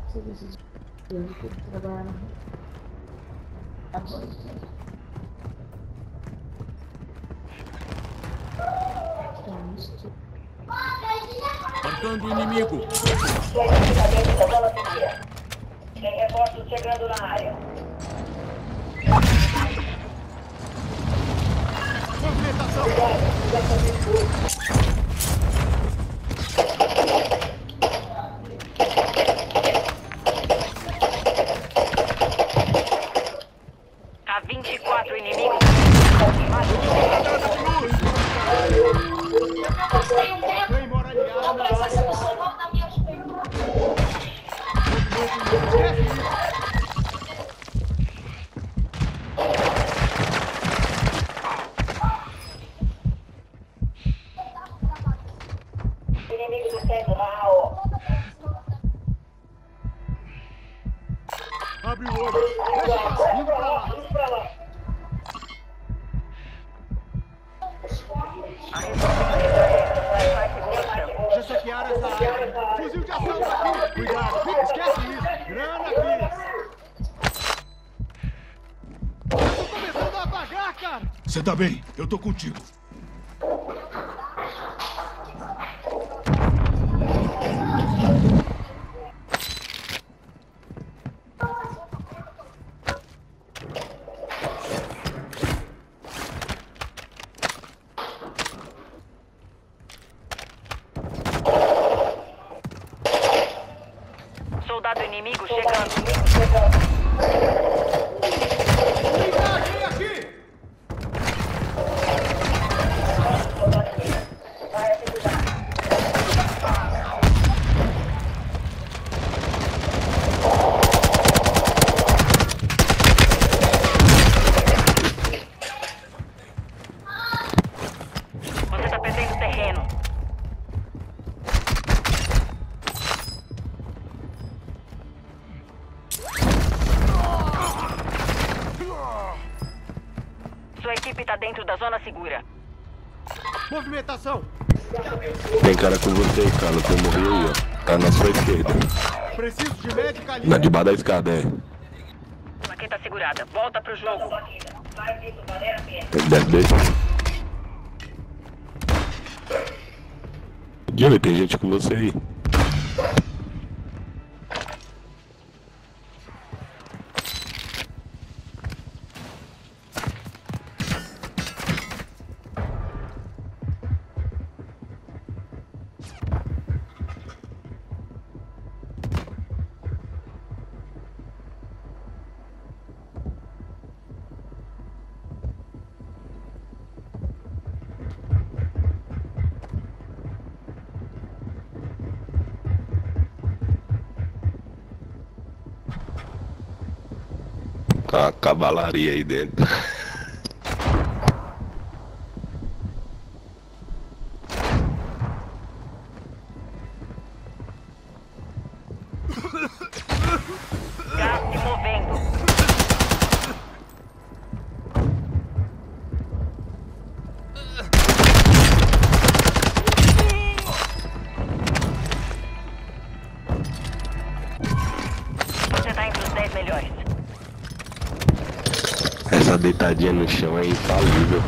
Serviço de trabalhar na Marcando o inimigo. Tem reforços chegando na área. Movimentação. Há 24 inimigos. Claymore aliado na área. Inimigo do centro na AO. Abre o olho. Deixa indo pra lá. Vamos pra lá. Já saquearam essa área. Fuzil de ação aqui. Cuidado. Esquece isso. Grana aqui. Tô começando a apagar, cara. Você tá bem? Eu tô contigo. Soldado inimigo chegando. Blindagem aqui. Você tá perdendo terreno. Sua equipe tá dentro da zona segura. Movimentação. Tem cara com você, cara. Tu morreu aí, ó. Tá na sua esquerda. Preciso de médica ali. Na debaixo da escada, é. Plaqueta segurada. Volta pro jogo. Deixa. Jimmy, tem gente com você aí. Tá uma cavalaria aí dentro. Gás se movendo. Você tá entre os 10 melhores. Essa deitadinha no chão é infalível.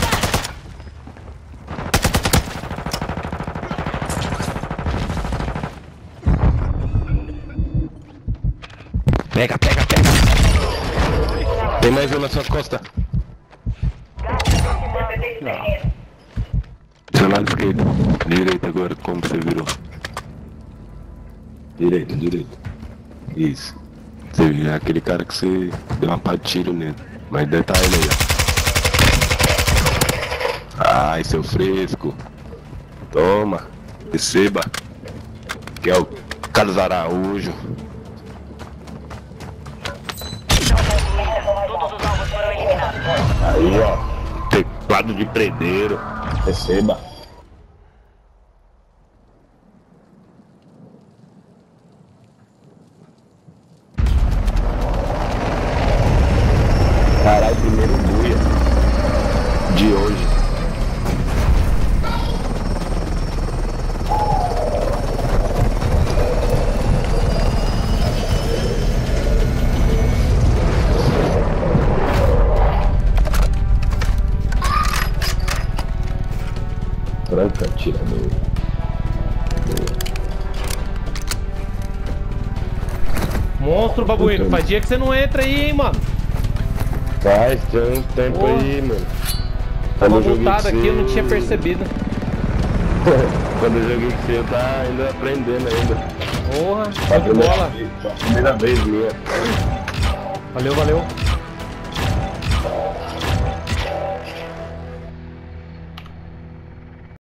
Pega, pega, pega. Tem mais um nas suas costas. Seu lado esquerdo. Direita agora, como você virou. Direita, direita. Isso. Você viu aquele cara que você deu uma pá de tiro nele. Mas deve estar ele aí, ó. Ai, seu fresco. Toma. Receba. Que é o Carlos Araújo. Todos os alvos foram eliminados. Aí, ó. Teclado de prendeiro. Receba. Caralho, primeiro buia de hoje. Tranca, atirador. Monstro, babuíno. Faz dia que você não entra aí, hein, mano. Faz, tem um tempo Porra. aí, mano. Tava Quando eu joguei multado com aqui, você- eu não tinha percebido. Quando eu joguei com você, eu tava ainda aprendendo ainda. Porra, show de bola. Primeira vez minha. Valeu, valeu.